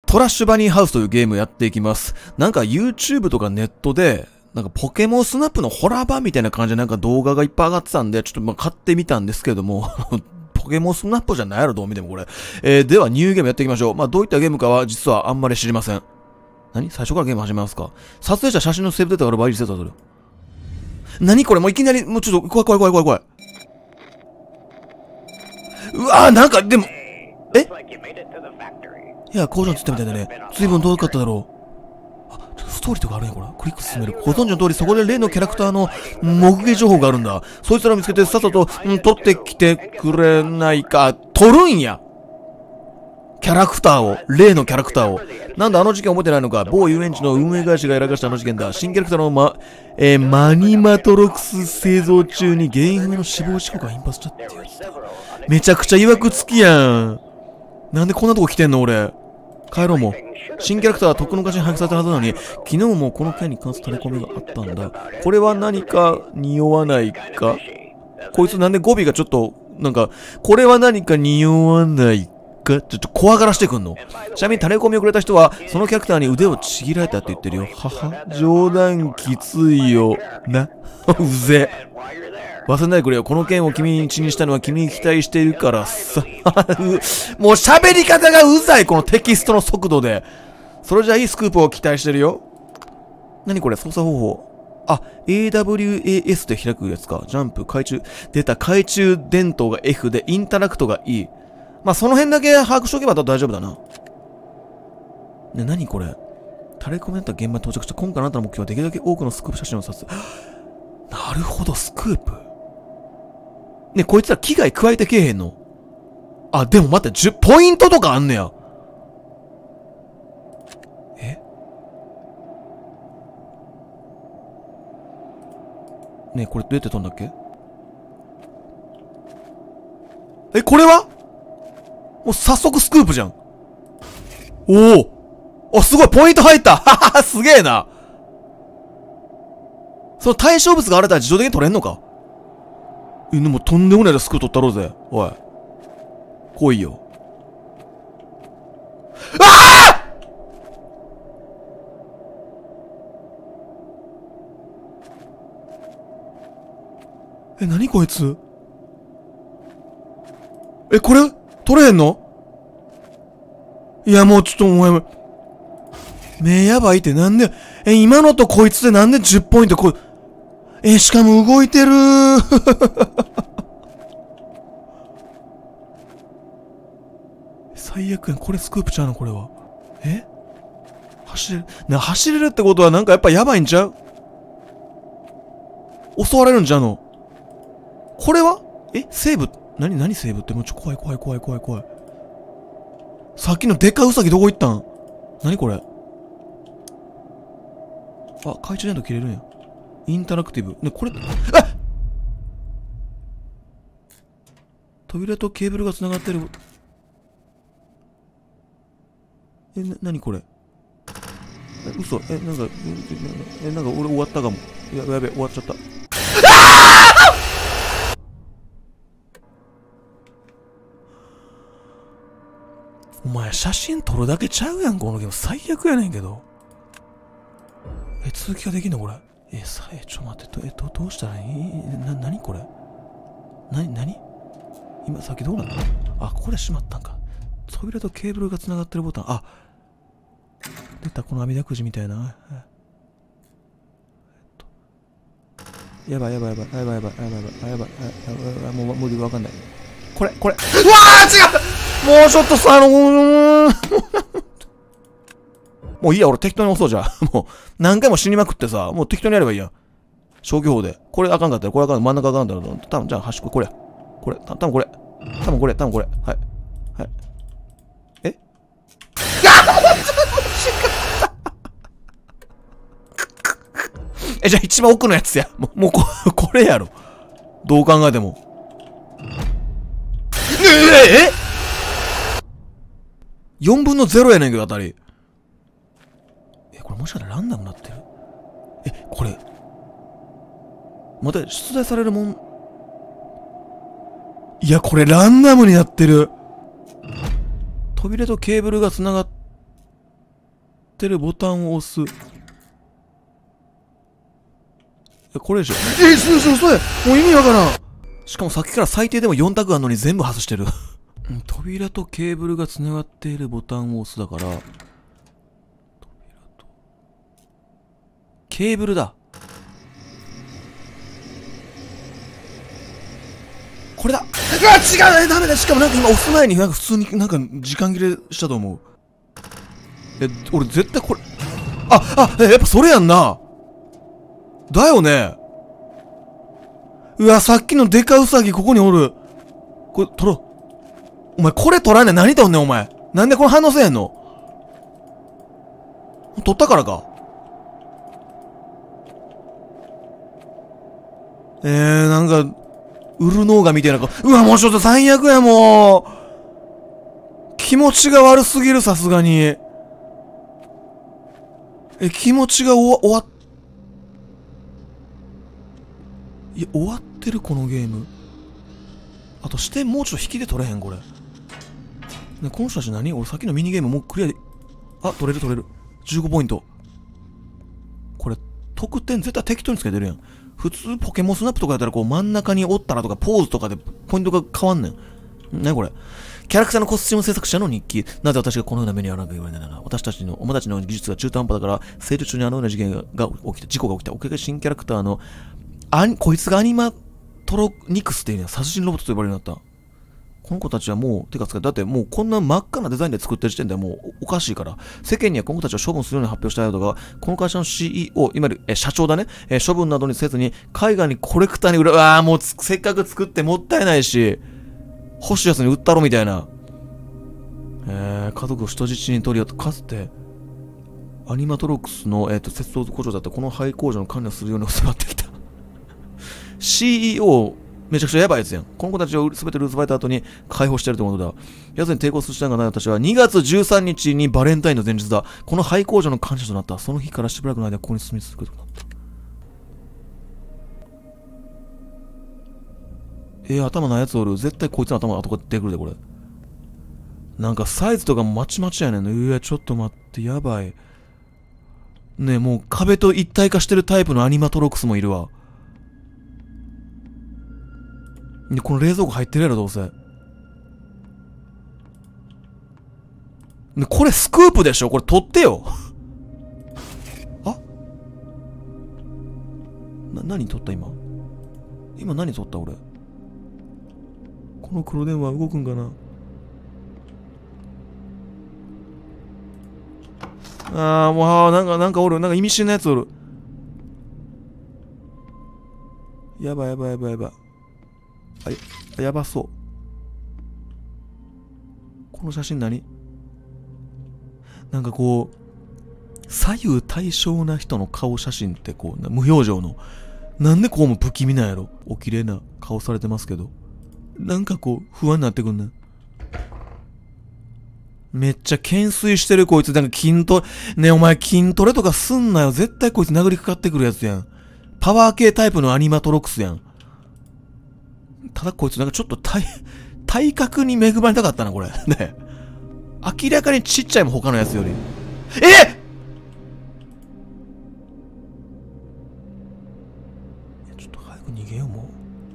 トラッシュバニーハウスというゲームをやっていきます。なんか YouTube とかネットで、なんかポケモンスナップのホラー版みたいな感じでなんか動画がいっぱい上がってたんで、ちょっと買ってみたんですけども、ポケモンスナップじゃないやろ、どう見てもこれ。ではニューゲームやっていきましょう。どういったゲームかは実はあんまり知りません。何最初からゲーム始めますか？撮影した写真のセーブデータがあればいいですよ、それ。何これもういきなり、もうちょっと、怖い。うわぁ、なんか、でも、いや、工場につったみたいだね。随分遠かっただろう。ストーリーとかあるんや、これ。クリック進める。ご存知の通り、そこで例のキャラクターの目撃情報があるんだ。そいつらを見つけて、さっさと、取ってきてくれないか。取るんやキャラクターを。例のキャラクターを。なんだ、あの事件覚えてないのか。某遊園地の運営会社がやらかしたあの事件だ。新キャラクターのマニマトロクス製造中に原因不明の死亡事故が頻発したってやつだ。めちゃくちゃ曰くつきやん。なんでこんなとこ来てんの俺。帰ろうもう。新キャラクターはとっくの昔に配布されたはずなのに、昨日もこの件に関するタレコミがあったんだ。これは何か匂わないか？こいつなんで語尾がちょっと、なんか、これは何か匂わないか？ちょっと怖がらしてくんの。ちなみにタレコミをくれた人は、そのキャラクターに腕をちぎられたって言ってるよ。はは、冗談きついよ。な。うぜ。忘れないでくれよ。この件を君に血にしたのは君に期待しているからさ。もう喋り方がうざい、このテキストの速度で。それじゃいいスクープを期待してるよ。何これ操作方法。あ、AWAS で開くやつか。ジャンプ、懐中。出た、懐中電灯が F で、インタラクトが E。その辺だけ把握しとけば大丈夫だな。ね、何これ。タレコミだった現場に到着した今回あなたの目標はできるだけ多くのスクープ写真を撮影。なるほど、スクープ。ね、こいつら危害加えてけえへんの？あ、でも待って、10ポイントとかあんねや。ねえ、これどうやって飛んだっけ？これは？もう早速スクープじゃん。おお！すごい、ポイント入ったははは、すげえな。その対象物があれたら自動的に取れんのか？でもとんでもないでスクー取ったろうぜ。おい。来いよ。ああ！何こいつ？これ取れへんの？いや、もうちょっとお前、目やばいってなんで、今のとこいつでなんで10ポイントしかも動いてる最悪やん。これスクープちゃうのこれは。走れる。走れるってことはなんかやっぱやばいんちゃう？襲われるんちゃうの？これはセーブ？何セーブってもう怖い。さっきのでかウサギどこ行ったん？何これ？あ、懐中電灯切れるんや。インタラクティブ。ね、これ、扉とケーブルが繋がってる。何これ？嘘。なんか俺終わったかも。やべ、終わっちゃった。お前写真撮るだけちゃうやん、このゲーム。最悪やねんけど。続きができんのこれ。ちょっと待って、どうしたらいい？何これ？何今さっきどうなった？あ、ここでしまったんか。扉とケーブルが繋がってるボタン。あ、出た、この網だくじみたいな。やばい。もう無理、わかんない。これ。うわー、違う！もうちょっとさ、もういいや、俺適当に押そうじゃ。もう、何回も死にまくってさ、もう適当にやればいいや。消去法で。これあかんかったら、これあかん、真ん中あかんだろう。多分じゃあ端っこ、これ。多分これ。はい。じゃあ一番奥のやつや。もうこれやろ。どう考えても。4分の0やねんけど、当たり。これもしかしたらランダムになってる？これ。また出題されるもん。いや、これランダムになってる。扉とケーブルが繋がっってるボタンを押す。これでしょ。そうや。もう意味わからん。しかもさっきから最低でも4択あんのに全部外してる。扉とケーブルが繋がっているボタンを押すだから、扉と、ケーブルだ。これだ。違う、ダメだ。しかもなんか今押す前になんか普通になんか時間切れしたと思う。俺絶対これ、やっぱそれやんな。だよね。うわ、さっきのデカウサギここにおる。これ取ろう。お前これ取らんねん。何取んねんお前。なんでこれ反応せえへんの。取ったからか。なんか、ウルノーガみたいなうわ、もうちょっと最悪や、もう。気持ちが悪すぎる、さすがに。気持ちが終わってる、このゲーム。あと視点もうちょっと引きで取れへん、これ。ね、この人たち何？俺さっきのミニゲームもうクリアで。取れる。15ポイント。これ、得点絶対適当につけてるやん。普通ポケモンスナップとかやったらこう真ん中におったらとかポーズとかでポイントが変わんねん。ね、これ。キャラクターのコスチューム制作者の日記。なぜ私がこのような目に遭わなきゃいけないんだな。お前たちの技術が中途半端だから、生徒中にあのような事故が起きた。おかげで新キャラクターの、こいつがアニマトロニクスっていうね、殺人ロボットと呼ばれるようになった。この子たちはもう、だってもうこんな真っ赤なデザインで作ってる時点でもうおかしいから、世間にはこの子たちを処分するように発表したようだが、この会社の CEO、いわゆる社長だね、処分などにせずに、海外にコレクターにもうせっかく作ってもったいないし、欲しいやつに売ったろみたいな。家族を人質に取り合って、かつて、アニマトロックスの、鉄道工場だったこの廃工場の管理をするように教わってきた。CEO、めちゃくちゃやばいやつやん。この子たちを全て留守番た後に解放してるってことだ。奴に抵抗する手段がない私は2月13日にバレンタインの前日だ。この廃工場の感謝となった。その日からしばらくの間ここに住み続けることになった。頭ないやつおる。絶対こいつの頭が後から出てくるで、これ。なんかサイズとかもまちまちやねんね。ちょっと待って、やばい。ねえ、もう壁と一体化してるタイプのアニマトロックスもいるわ。で、この冷蔵庫入ってるやろ、どうせ。で、これスクープでしょ？これ取ってよ。何取った今何取った俺。この黒電話動くんかな。もう、なんかおる。なんか意味深なやつおる。やばい。やばそう。この写真何？なんかこう、左右対称な人の顔写真ってこう、無表情の。なんでこうも不気味なんやろ？お綺麗な顔されてますけど。なんかこう、不安になってくんね。めっちゃ懸垂してるこいつ。なんかね、お前筋トレとかすんなよ。絶対こいつ殴りかかってくるやつやん。パワー系タイプのアニマトロックスやん。ただこいつなんかちょっと体格に恵まれたかったな、これ。ね。明らかにちっちゃいもん、他のやつより。ちょっと早く逃げよう、もう。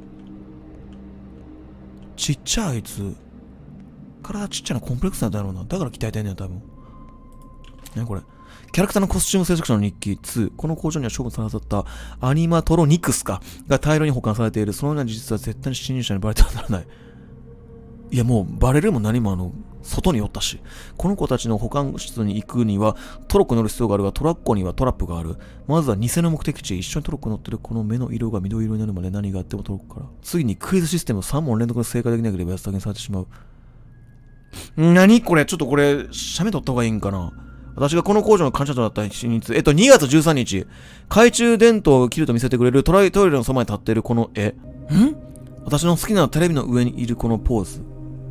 ちっちゃいあいつ。体ちっちゃなコンプレックスなんだろうな。だから鍛えてんねん、多分。ね、これ。キャラクターのコスチューム制作者の日記2。この工場には処分されたアニマトロニクスが大量に保管されている。そのような事実は絶対に侵入者にバレてはならない。いや、もうバレるも何も外におったし。この子たちの保管室に行くにはトロッコに乗る必要があるが、トラッコにはトラップがある。まずは偽の目的地へ一緒にトロッコに乗ってるこの目の色が緑色になるまで何があってもトロッコから。次にクイズシステム3問連続で正解できなければ安田にされてしまう。何これ？ちょっとこれ、写メ撮った方がいいんかな？私がこの工場の感謝となった日に2月13日、懐中電灯を切ると見せてくれるトイレのそばに立っているこの絵。私の好きなテレビの上にいるこのポーズ。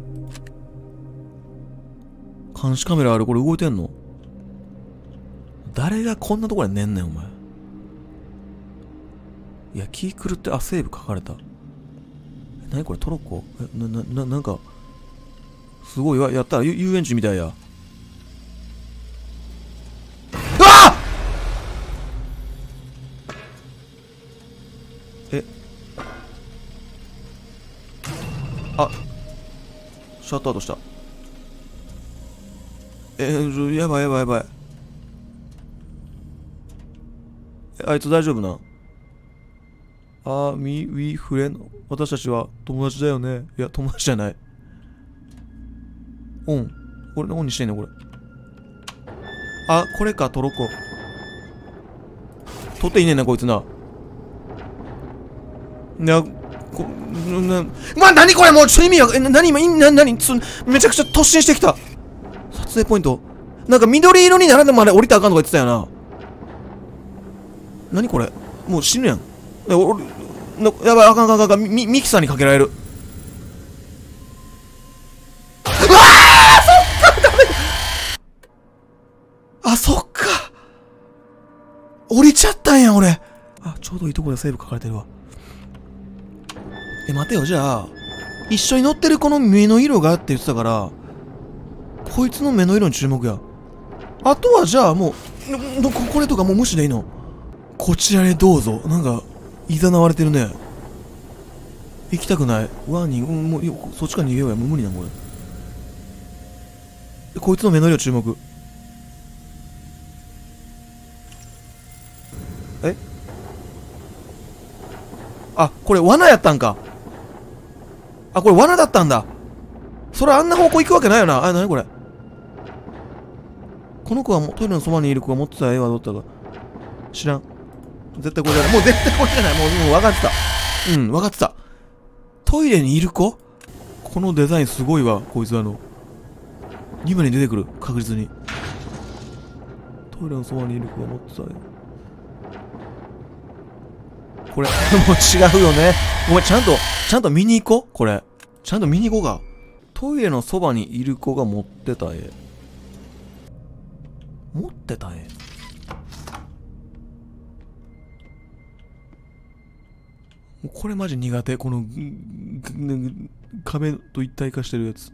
監視カメラある？これ動いてんの？誰がこんなところで寝んねん、お前。いや、気狂って、セーブ書かれた。何これ、トロッコ？なんか、すごいわ、やったら遊園地みたいや。 シャットアウトした。やばいやばいやばい。あいつ大丈夫な。ウィフレンド。私たちは友達だよね。いや、友達じゃない。オン。これ、オンにしてんのこれ。あ、これか、トロコ。取っていいねんな、こいつな。いや、何これもうちょっと意味が、何今、めちゃくちゃ突進してきた。撮影ポイント。なんか緑色にならんでもあれ降りたらあかんとか言ってたよな。何これもう死ぬやん。やばい、あかんあかんあかん。ミキサーにかけられる。うわー、そっか、ダメ。あ、そっか。降りちゃったんや、俺。あ、ちょうどいいところでセーブ書かれてるわ。待てよ、じゃあ、一緒に乗ってるこの目の色がって言ってたから、こいつの目の色に注目や。あとはじゃあもう、これとかもう無視でいいの？こちらへどうぞ。なんか、いざなわれてるね。行きたくない。ワーニング、もう、そっちから逃げようや。もう無理なんこれ。こいつの目の色注目。え？あ、これ罠やったんか。あ、これ罠だったんだ。それあんな方向行くわけないよな。あ、なにこれ。この子はもうトイレのそばにいる子が持ってた絵はどったか。知らん。絶対これじゃない。もう絶対これじゃない。もう分かってた。うん、分かってた。トイレにいる子？このデザインすごいわ、こいつ2番に出てくる。確実に。トイレのそばにいる子が持ってた絵。これ、もう違うよね。ごめん、ちゃんと見に行こうこれ。ちゃんと見に行こうか。トイレのそばにいる子が持ってた絵。持ってた絵。これマジ苦手。この、壁と一体化してるやつ。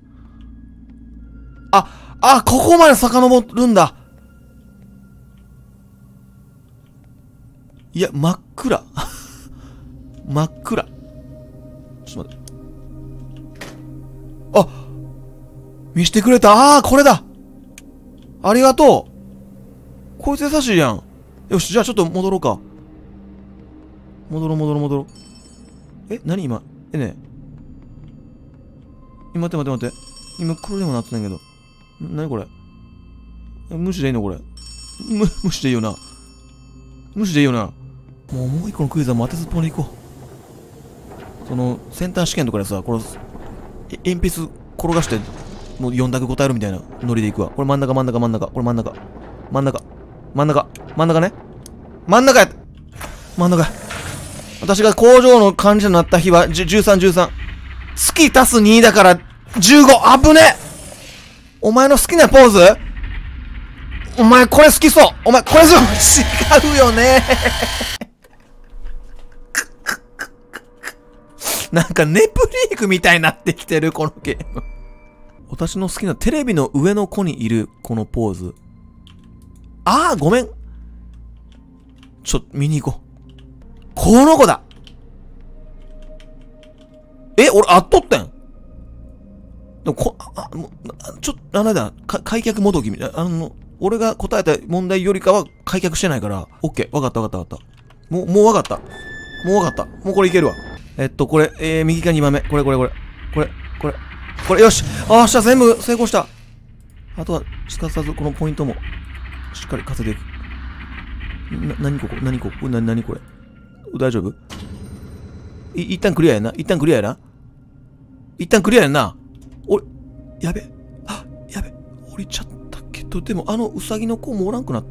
ここまで遡るんだ。いや、真っ暗。真っ暗。ちょっと待って。あ、見してくれた。これだ。ありがとう。こいつ優しいやん。よし、じゃあちょっと戻ろうか。戻ろう。何今。ねえ。待って。今、これでもなってないけど。なにこれ。無視でいいのこれ。無視でいいよな。無視でいいよな。もう一個のクイズはもう当てずっぽうに行こう。その、センター試験とかでさ、これ、鉛筆転がして、もう4択答えるみたいなノリでいくわ。これ真ん中。これ真ん中。真ん中ね。真ん中や。私が工場の幹事になった日は、13。月足す2だから15。危ね。お前の好きなポーズ？お前これ好きそう。お前これそう。違うよね。なんかネプリークみたいになってきてる、このゲーム。私の好きなテレビの上の子にいるこのポーズ。ごめん。見に行こう。この子だ。俺、会っとったん。でもあれだ、開脚もどきみたいな。俺が答えた問題よりかは開脚してないから、オッケー。わかった。もうわかった。もうこれいけるわ。これ、右か2番目。これ。よし。全部成功した。あとは、すかさずこのポイントも、しっかり稼いでいく。何これ。大丈夫？一旦クリアやな。やべ。降りちゃったけど、でもウサギの子もおらんくなっ。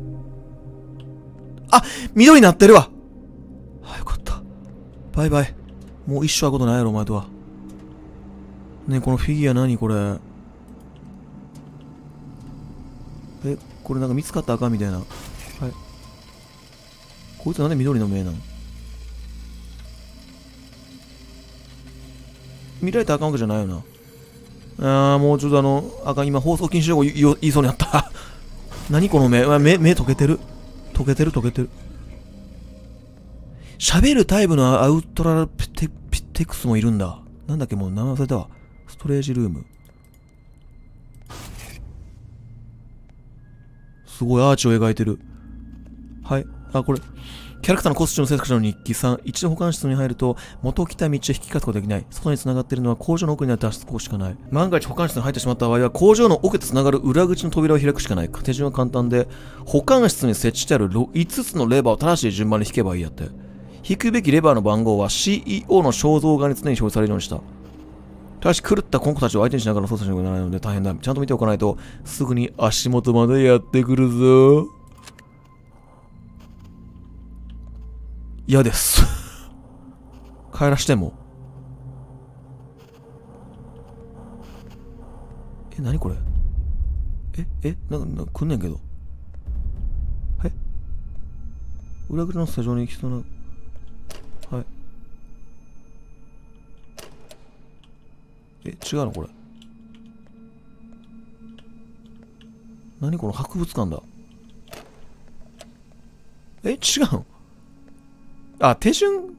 緑になってるわ。よかった。バイバイ。もう一生会うことないやろ、お前とは。ねえ、このフィギュア何これ。これなんか見つかったらあかんみたいな。こいつなんで緑の目なの？見られたらあかんわけじゃないよな。もうちょっとあかん、今放送禁止用語言いそうになった。何この目。目溶けてる。喋るタイプのアウトラピテクスもいるんだ。なんだっけ、もう名前忘れたわ。ストレージルーム。 すごいアーチを描いてる。はい。あ、これ。キャラクターのコスチューム制作者の日記3。一度保管室に入ると、元来た道へ引き返すことができない。外に繋がっているのは工場の奥にある脱出口しかない。万が一保管室に入ってしまった場合は、工場の奥へと繋がる裏口の扉を開くしかない。手順は簡単で、保管室に設置してある5つのレバーを正しい順番に引けばいいやって。引くべきレバーの番号は CEO の肖像画に常に表示されるようにした。ただし狂ったコンコたちを相手にしながら操作しなきゃならないので大変だ。ちゃんと見ておかないと、すぐに足元までやってくるぞ。嫌です。帰らしても。何これ。なんか来んねんけど。裏口のスタジオに行きそうな。はい。違うのこれ。何この博物館だ。違うの。あ、手順。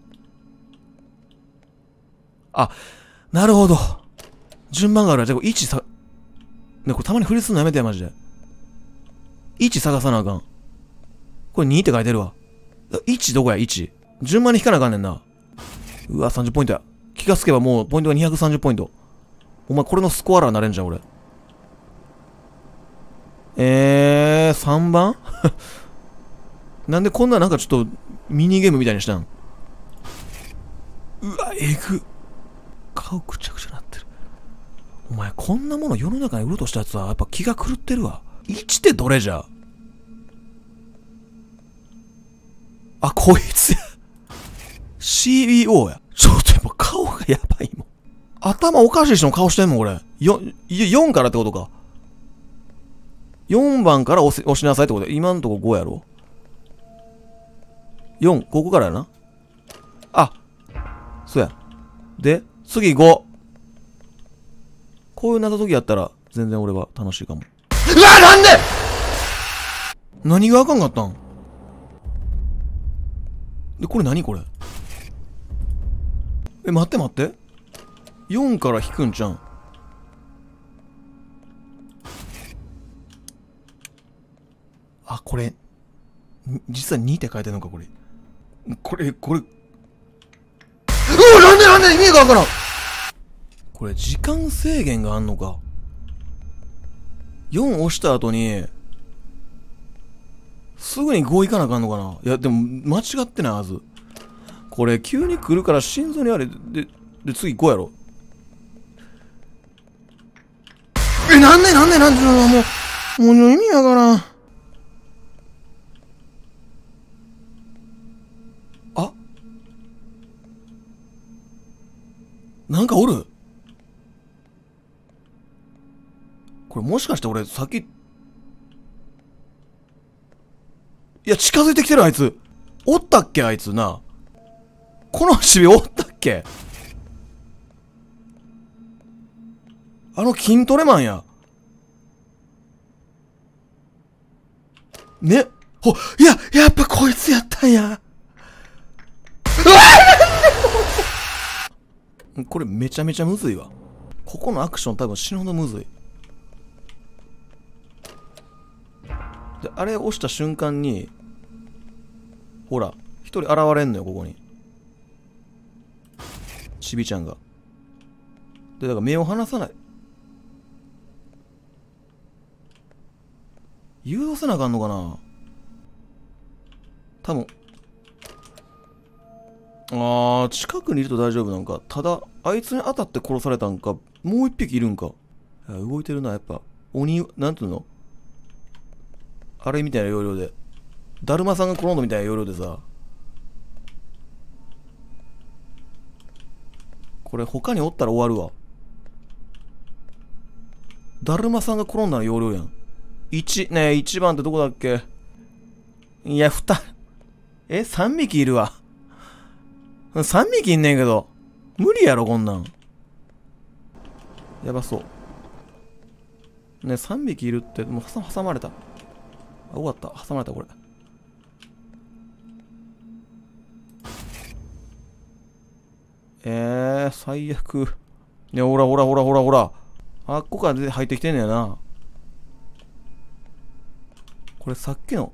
あ、なるほど。順番があるわ。じゃあ、位置さ、ね、これたまに振りすんのやめてや、マジで。位置探さなあかん。これ2って書いてるわ。1どこや ?1。順番に引かなあかんねんな。うわ、30ポイントや。気がつけばもうポイントが230ポイント。お前これのスコアラーなれんじゃん、俺。3番なんでこんななんかちょっとミニゲームみたいにしたん？うわ、顔くちゃくちゃなってる。お前こんなもの世の中に売ろうとしたやつはやっぱ気が狂ってるわ。1ってどれじゃ？あ、こいつや。CEO や。ちょっとやっぱ顔がやばいもん。頭おかしい人の顔してんもん、俺。4からってことか。4番から押しなさいってことで、今んとこ5やろ。4、ここからやな。あ、そうや。で、次5。こういう謎解きやったら、全然俺は楽しいかも。うわ、なんで何があかんかったんで、これ何これ待って待って。4から引くんちゃうん。あ、これ、実は2って書いてるのか、これ。なんで意味がわからん。これ、時間制限があんのか。4押した後に、すぐに5行かなあかんのかな。いや、でも、間違ってないはず。これ、急に来るから心臓にあれ、で、次5やろ。なんでもう意味わからん。あ、なんかおる。これもしかして俺さっき、いや近づいてきてるあいつ。おったっけあいつな。このチビおったっけ。あの筋トレマンや。ね。やっぱこいつやったんや。これめちゃめちゃむずいわ。ここのアクション多分死ぬほどむずい。で、あれ押した瞬間に、ほら、一人現れんのよ、ここに。ちびちゃんが。で、だから目を離さない。誘導せなあかんのかな多分。近くにいると大丈夫なんか。ただ、あいつに当たって殺されたんか、もう一匹いるんか。動いてるな、やっぱ。鬼、なんていうのあれみたいな要領で。だるまさんが転んだみたいな要領でさ。これ他におったら終わるわ。だるまさんが転んだの要領やん。1、ねえ、1番ってどこだっけ。いや、3匹いるわ。3匹いんねんけど。無理やろ、こんなん。やばそう。ね、3匹いるって、もう挟まれた。終わった。挟まれた、これ。最悪。いや、ほら。あっこから入ってきてんねやな。 これさっきの。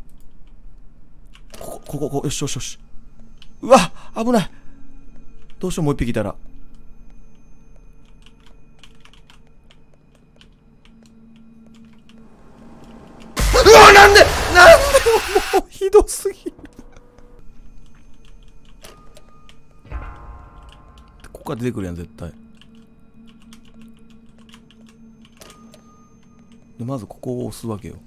ここ、よしよしよし。うわ危ない。どうしよう、もう一匹いたら。うわなんでもうひどすぎる。ここから出てくるやん、絶対。で、まずここを押すわけよ。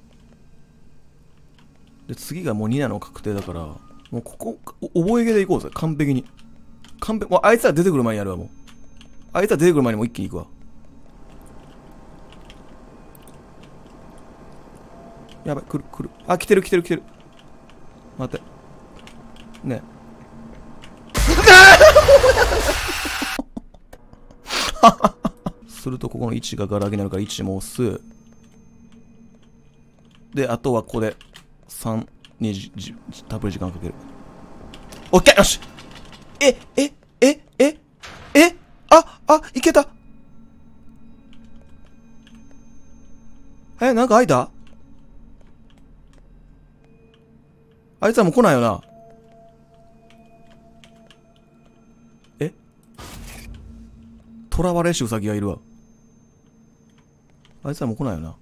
で、次がもう2なの確定だから、もうここ、覚え毛でいこうぜ、完璧に。もうあいつら出てくる前にやるわ、もう。あいつら出てくる前にもう一気に行くわ。やばい、来る。あ、来てる。待って。ねするとここの1がガラ空きになるから1も押す。で、あとはここで3にたっぷり時間かける。オッケー、よし。いけた。なんか開いた？あいつはもう来ないよな。囚われしウサギがいるわ。あいつはもう来ないよな。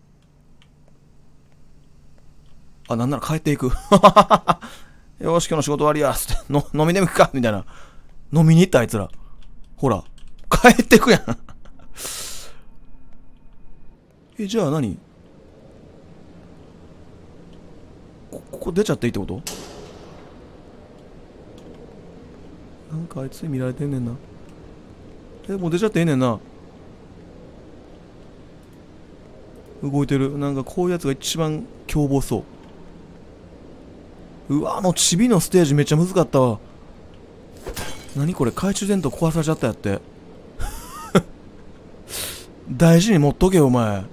あ、なんなら帰っていく。よし、今日の仕事終わりや。つって飲みでも行くかみたいな。飲みに行ったあいつら。ほら。帰ってくやん。じゃあ何？ここ出ちゃっていいってこと？なんかあいつに見られてんねんな。もう出ちゃっていいねんな。動いてる。なんかこういうやつが一番凶暴そう。うわ、チビのステージめっちゃ難かったわ。何これ、懐中電灯壊されちゃったやって。大事に持っとけよ、お前。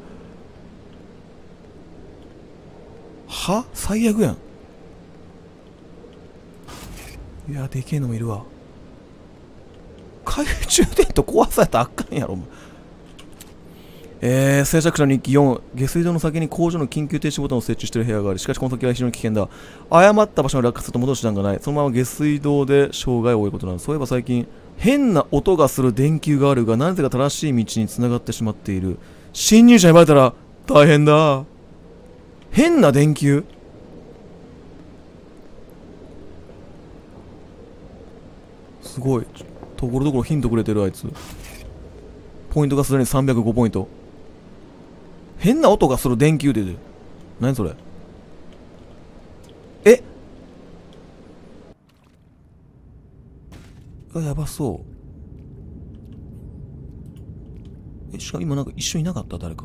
は？最悪やん。いや、でけえのもいるわ。懐中電灯壊されたらあかんやろ、お前。製作者日記4、下水道の先に工場の緊急停止ボタンを設置している部屋がある。しかしこの先は非常に危険だ。誤った場所に落下すると戻る手段がない。そのまま下水道で障害を負うことなの。そういえば最近、変な音がする電球があるが、なぜか正しい道に繋がってしまっている。侵入者にバレたら大変だ。変な電球？すごい。ところどころヒントくれてるあいつ。ポイントがすでに305ポイント。変な音がする電球で出る。何それ？やばそう。しかも今なんか一緒にいなかった？誰か。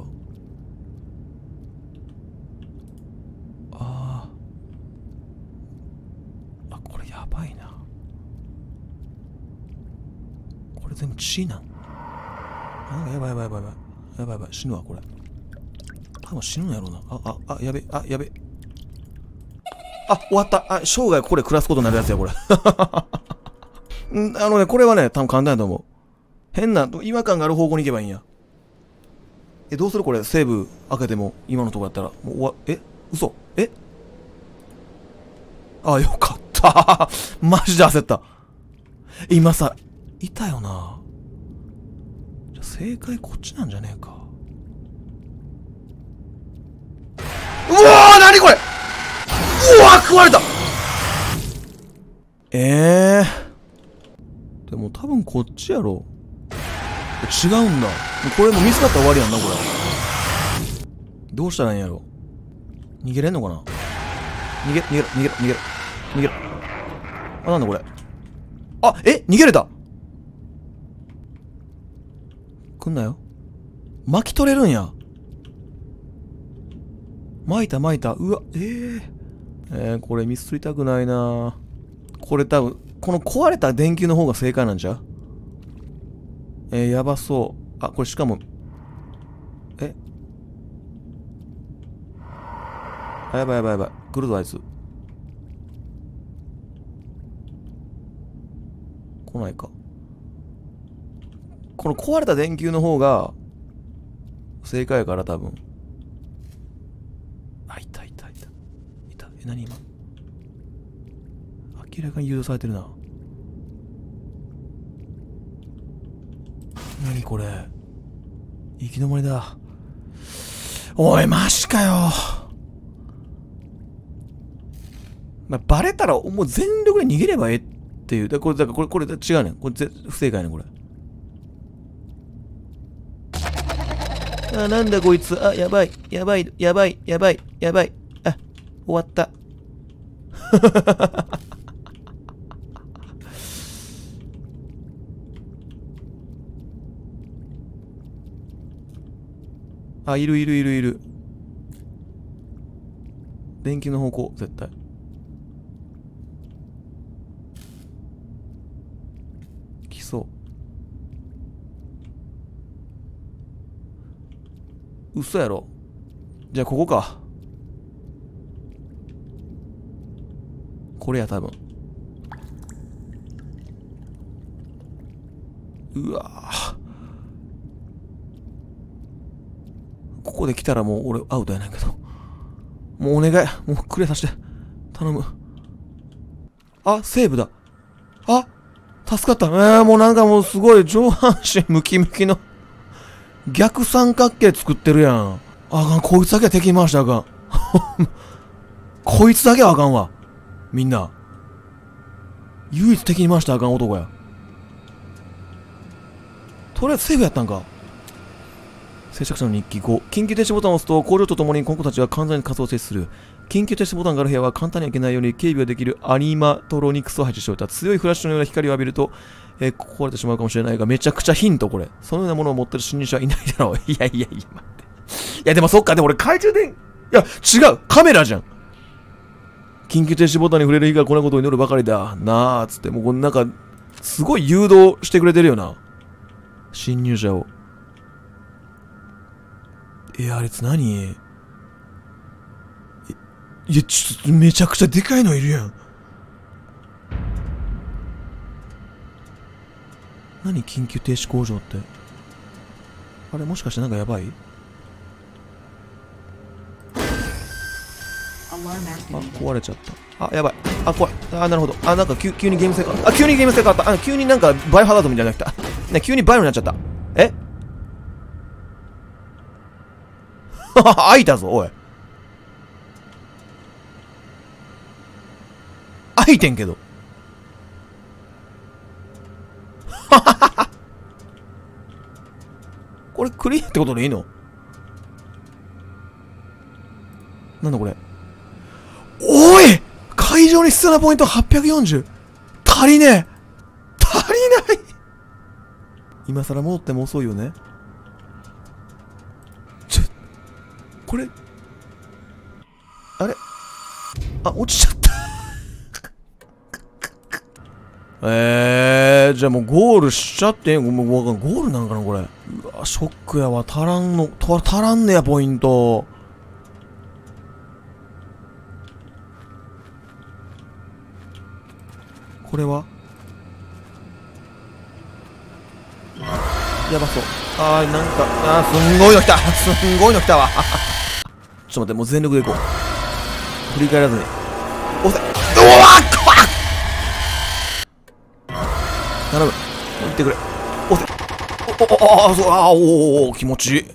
これやばいな。これ全部血なん。やばい。死ぬわ、これ。多分死ぬんやろうな。やべ。終わった。生涯これ暮らすことになるやつや、これ。これはね、多分簡単だと思う。変な、違和感がある方向に行けばいいんや。どうするこれ、セーブ開けても、今のとこやったら。もう嘘よかった。マジで焦った。今さ、いたよな。じゃ、正解こっちなんじゃねえか。うわー、なにこれ。うわー、食われた。でも多分こっちやろ。違うんだ。これもう見つかったら終わりやんな、これ。どうしたらいいんやろ。逃げれんのかな。逃げる。なんだこれ。逃げれた。来んなよ。巻き取れるんや。巻いた。うわ、これミスりたくないな。これ多分、この壊れた電球の方が正解なんじゃ？やばそう。これしかも、やばい。来るぞ、あいつ。来ないか。この壊れた電球の方が、正解やから多分。いた。 何今。明らかに誘導されてるな。何これ。行き止まりだ。おい、マジかよ。まあ、バレたらもう全力で逃げればええっていう。これ違うねん。これ不正解ねん、これ。あ、なんだこいつ。あ、やばい。あ、終わった。あ、いる。電球の方向、絶対。来そう。嘘やろ。じゃあここか。これや、多分。うわぁ。ここで来たらもう俺アウトやないけど。もうお願い。もうクリアさせて。頼む。あ、セーブだ。あ、助かった。もうなんかもうすごい上半身ムキムキの逆三角形作ってるやん。あかん、こいつだけは敵に回したらあかん。こいつだけはあかんわ。みんな。唯一敵に回したらあかん男や。とりあえずセーフやったんか。制作者の日記5。緊急停止ボタンを押すと工場とともにこの子たちは完全に活動を停止する。緊急停止ボタンがある部屋は簡単に開けないように警備ができるアニマトロニクスを配置しておいた。強いフラッシュのような光を浴びると、壊れてしまうかもしれないが、めちゃくちゃヒントこれ。そのようなものを持ってる侵入者はいないだろう。いや、待って。いや、でもそっか、でも俺懐中電、いや、違うカメラじゃん。緊急停止ボタンに触れる日が来ないことを祈るばかりだ。なあ、つって、もうなんか、すごい誘導してくれてるよな。侵入者を。あいつ何？いや、ちょっとめちゃくちゃでかいのいるやん。何緊急停止工場って。あれもしかしてなんかやばい？あ、壊れちゃった。あ、やばい。あ、怖い。あ、なるほど。あ、なんか急にゲーム性変わった。あ、急にゲーム性変わった。あ、急になんかバイオハザードみたいになった。ね、急にバイオになっちゃった。え開いたぞ、おい。開いてんけど。これクリアってことでいいの？なんだこれ。おい！会場に必要なポイント840。足りねえ。足りない。今更戻っても遅いよね。これ、あれ？あ、落ちちゃった。じゃあもうゴールしちゃってん。もうゴールなんかなこれ。うわ、ショックやわ。足らんねや、ポイント。これはやばそう。なんか、すんごいの来た。すんごいの来たわ。ちょっと待って、もう全力でいこう。振り返らずに。押せ。うわっ頼む。行ってくれ。押せ。お気持ちいい。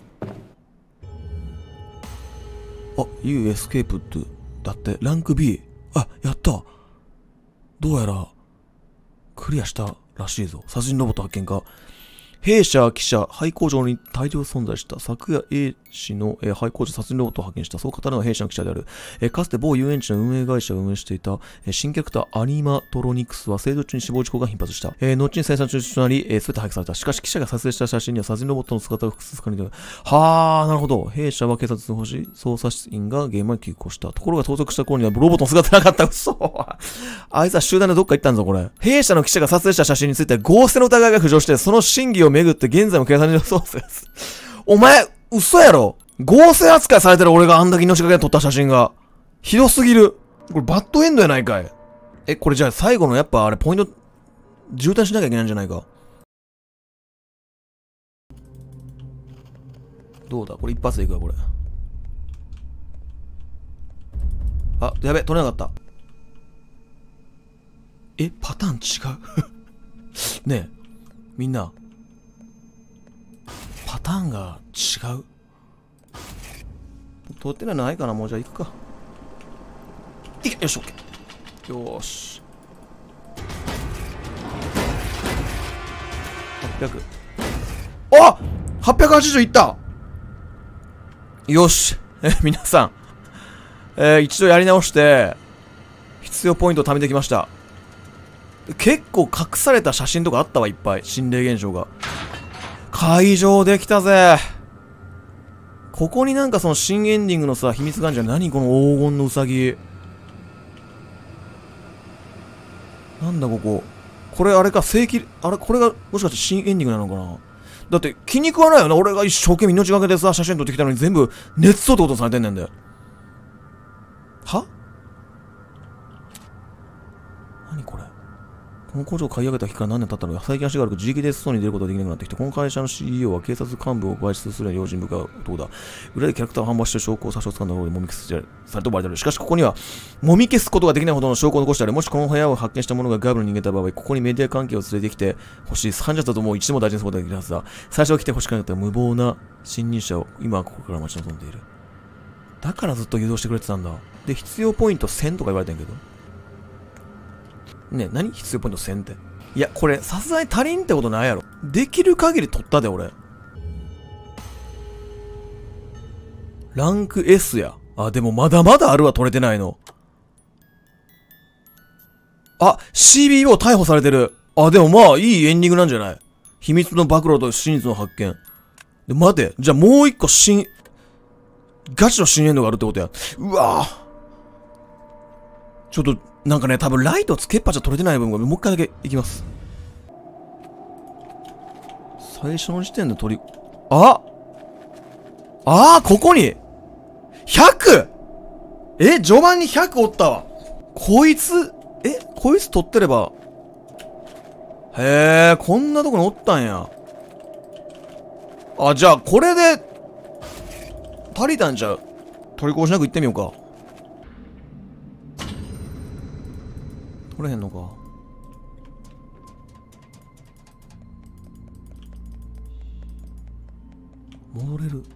あ、You escaped だって、ランク B。あ、やった。どうやら、クリアしたらしいぞ。殺人ロボット発見か。弊社、記者、廃工場に大量存在した。昨夜 A 氏の、廃工場殺人ロボットを発見した。そう語るのは弊社の記者である。かつて某遊園地の運営会社が運営していた、新キャラクターアニマトロニクスは製造中に死亡事故が頻発した。後に生産中止となり、すべて廃棄された。しかし記者が撮影した写真には殺人ロボットの姿が複数確認できる。はあ、なるほど。弊社は警察通報し、捜査員が現場に急行した。ところが到着した頃にはロボットの姿なかった。嘘。あいつは集団でどっか行ったんぞ、これ。弊社の記者が撮影した写真について合成の疑いが浮上して、その真偽をめぐって現在も警察に捜査です。お前、嘘やろ？合成扱いされてる俺があんだけ命がけで撮った写真が。ひどすぎる。これバッドエンドやないかい。これじゃあ最後のやっぱあれポイント、渋滞しなきゃいけないんじゃないか。どうだこれ一発でいくわ、これ。 あ、やべ、取れなかった。え、パターン違うねえ、みんな。パターンが違う。取ってないかな。もうじゃあ行くか。いけ、よし、オッケー。よーし。800。あ !880 いった。よし。皆さん。一度やり直して、必要ポイントを貯めてきました。結構隠された写真とかあったわ、いっぱい。心霊現象が。会場できたぜ。ここになんかその新エンディングのさ、秘密があるんじゃん。何この黄金のウサギ。なんだここ。これあれか、正規、あれこれがもしかして新エンディングなのかな。だって気に食わないよな。俺が一生懸命命がけでさ、写真撮ってきたのに全部熱そうってことされてんねんだよ。は？何これ。この工場を買い上げた期間何年経ったのか、最近足が悪く自力で外に出ることができなくなってきて、この会社の CEO は警察幹部を買収するような用心深い男だ。裏でキャラクターを販売して証拠を差し押さんだ方でもみ消されて呼ばれている。しかしここには、もみ消すことができないほどの証拠を残してある。もしこの部屋を発見した者が外部に逃げた場合、ここにメディア関係を連れてきてほしい。患者だともう一度も大事にすることができるはずだ。最初は来てほしくなかった無謀な侵入者を今はここから待ち望んでいる。だからずっと誘導してくれてたんだ。で、必要ポイント1000とか言われてんけど。ねえ、何必要ポイント1000って。いや、これ、さすがに足りんってことないやろ。できる限り取ったで、俺。ランク S や。あ、でもまだまだあるわ、取れてないの。あ、CBO 逮捕されてる。あ、でもまあ、いいエンディングなんじゃない？秘密の暴露と真実の発見。で、待て。じゃあもう一個ガチの新エンドがあるってことや。うわぁ。ちょっと、なんかね、多分ライトつけっぱじゃ取れてない部分がもう一回だけいきます。最初の時点でここに 100! 序盤に100おったわ。こいつ取ってれば。へえ、こんなとこにおったんや。あ、じゃあこれで、足りたんちゃう？取りこぼしなく行ってみようか。取れへんのか。戻れる。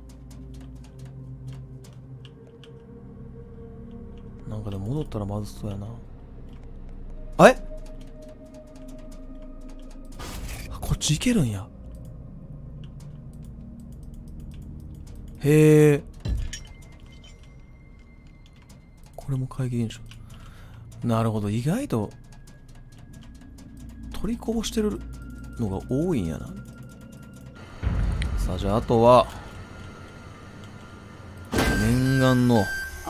なんかでも戻ったらまずそうやな。こっち行けるんや。へえ。これも怪奇現象。なるほど、意外と取りこぼしてるのが多いんやな。さあ、じゃああとは念願の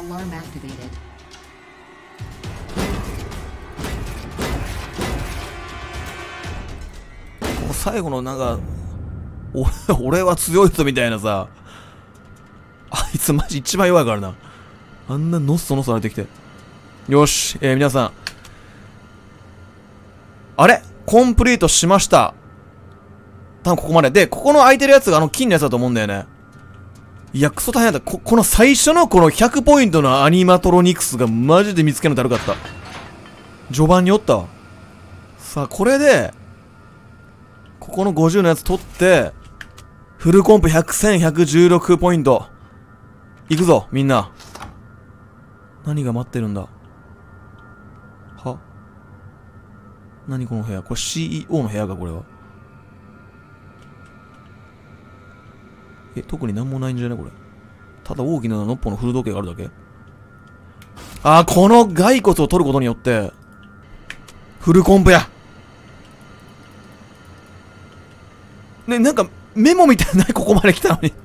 この最後のなんか俺は強い人みたいなさ、あいつマジ一番弱いからな。あんなのっそのっそられてきて。よし、皆さん。あれコンプリートしました。多分ここまで。で、ここの空いてるやつが金のやつだと思うんだよね。いや、クソ大変だった。この最初のこの100ポイントのアニマトロニクスがマジで見つけるのだるかった。序盤におったわ。さあ、これで、ここの50のやつ取って、フルコンプ1116ポイント。いくぞ、みんな。何が待ってるんだ。は？何この部屋。これ CEO の部屋か、これは。特になんもないんじゃねこれ。ただ大きなのっぽの古時計があるだけ。この骸骨を取ることによって、フルコンプや。ね、なんか、メモみたいなここまで来たのに。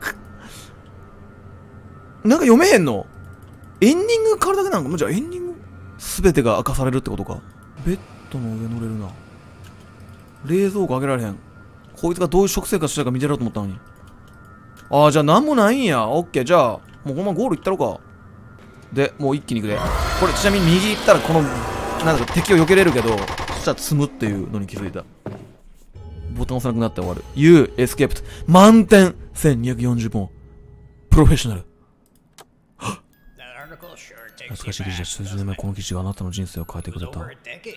なんか読めへんの？エンディング変わるだけなんか。じゃあエンディング全てが明かされるってことか。ベッドの上乗れるな。冷蔵庫開けられへん。こいつがどういう食生活したか見てやろうと思ったのに。じゃあなんもないんや。オッケー。じゃあ、もうこのままゴール行ったろか。で、もう一気に行くで。これちなみに右行ったらこの、なんだか敵を避けれるけど、そしたら積むっていうのに気づいた。ボタン押さなくなって終わる。You escaped. 満点 !1240 本。プロフェッショナル。 懐かしい記事だ。数十年前この記事があなたの人生を変えてくれた。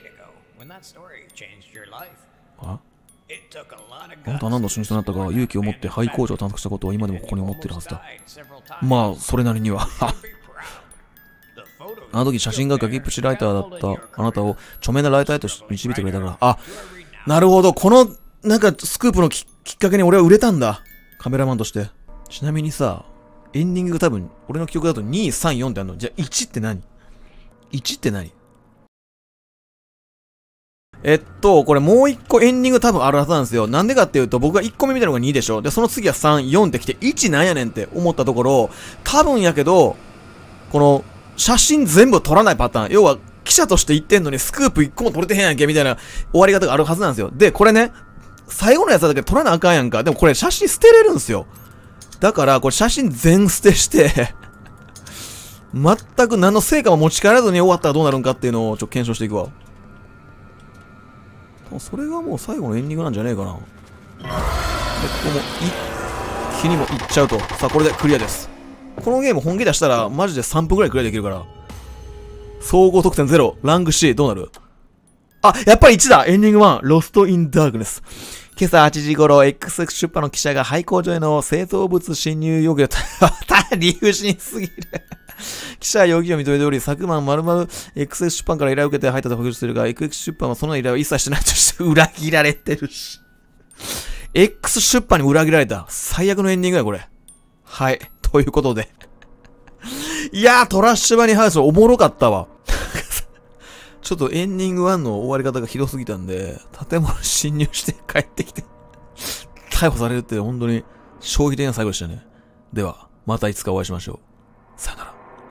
ああなたは何の真相になったか、勇気を持って廃工場を探索したことを今でもここに思っているはずだ。まあ、それなりには。あの時写真が崖っぷちライターだったあなたを著名なライターへと導いてくれたから。あ、なるほど。この、なんかスクープのきっかけに俺は売れたんだ。カメラマンとして。ちなみにさ、エンディングが多分、俺の記憶だと2、3、4ってあるの。じゃあ1って何？ 1 って何？これもう一個エンディング多分あるはずなんですよ。なんでかっていうと、僕が1個目見たのが2でしょ。で、その次は3、4ってきて、1なんやねんって思ったところ、多分やけど、この、写真全部撮らないパターン。要は、記者として言ってんのにスクープ1個も撮れてへんやんけ、みたいな終わり方があるはずなんですよ。で、これね、最後のやつだけ撮らなあかんやんか。でもこれ写真捨てれるんですよ。だから、これ写真全捨てして全く何の成果も持ち帰らずに終わったらどうなるんかっていうのをちょっと検証していくわ。それがもう最後のエンディングなんじゃねえかな。で、ここも一気にもいっちゃうと。さあ、これでクリアです。このゲーム本気出したら、マジで3分くらいクリアできるから。総合得点0、ランク C、どうなる？あ、やっぱり1だ！エンディング1、ロストインダークネス。今朝8時頃、XX 出版の記者が廃工場への製造物侵入容疑で、理不尽すぎる。記者は容疑を認めており、昨晩丸々 XX 出版から依頼を受けて入ったと報告しているが、XX 出版はその依頼を一切してないとして裏切られてるし。X 出版に裏切られた。最悪のエンディングや、これ。はい。ということで。いやー、トラッシュバニーハウスおもろかったわ。ちょっとエンディング1の終わり方がひどすぎたんで、建物に侵入して帰ってきて、逮捕されるって本当に衝撃的な最後でしたね。では、またいつかお会いしましょう。さよなら。